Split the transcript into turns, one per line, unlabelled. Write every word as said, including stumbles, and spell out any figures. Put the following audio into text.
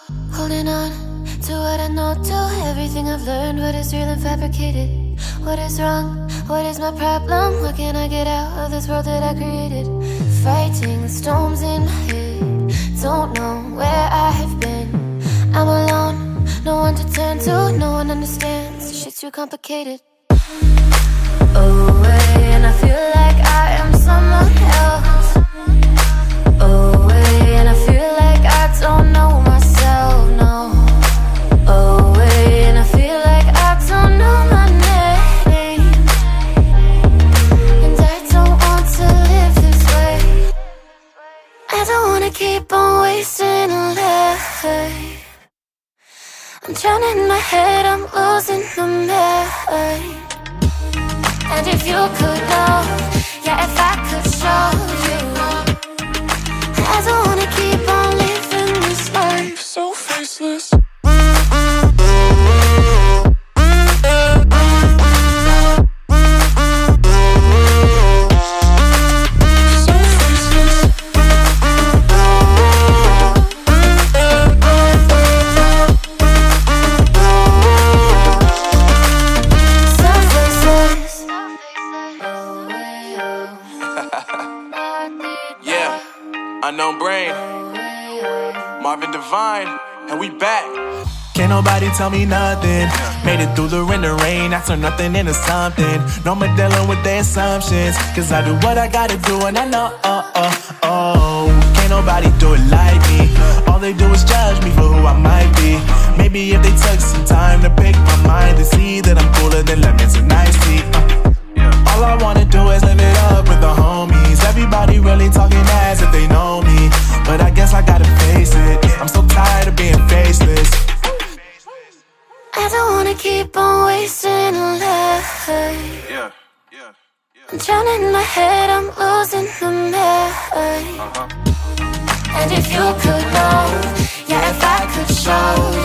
Holding on to what I know, to everything I've learned. What is real and fabricated? What is wrong? What is my problem? What can I get out of this world that I created? Fighting the storms in my head. Don't know where I have been. I'm alone, no one to turn to. No one understands, shit's too complicated. Away, and I feel like I am someone else. Away, and I feel like I don't know myself, no. Away, and I feel like I don't know my name. And I don't want to live this way. I don't wanna keep on wasting a life. I'm drowning in my head, I'm losing my mind. And if you could know, yeah, if I could show you, I don't wanna keep on living this life so faceless.
Unknown Brain, Marvin Divine, and we back.
Can't nobody tell me nothing. Made it through the rain and rain, I turn nothing into something. No more dealing with their assumptions, cause I do what I gotta do and I know, oh, oh, oh. Can't nobody do it like me. All they do is judge me for who I might be. Maybe if they took some time to pick my mind to see that I'm cooler than lemons and iced tea. uh. All I wanna do is live it up with the homies. Everybody really talking as if they know me, but I guess I gotta face it. I'm so tired of being faceless.
I don't wanna keep on wasting a life.
Yeah, yeah, yeah.
I'm drowning in my head, I'm losing my mind.
Uh-huh.
And if you could know, yeah, if I could show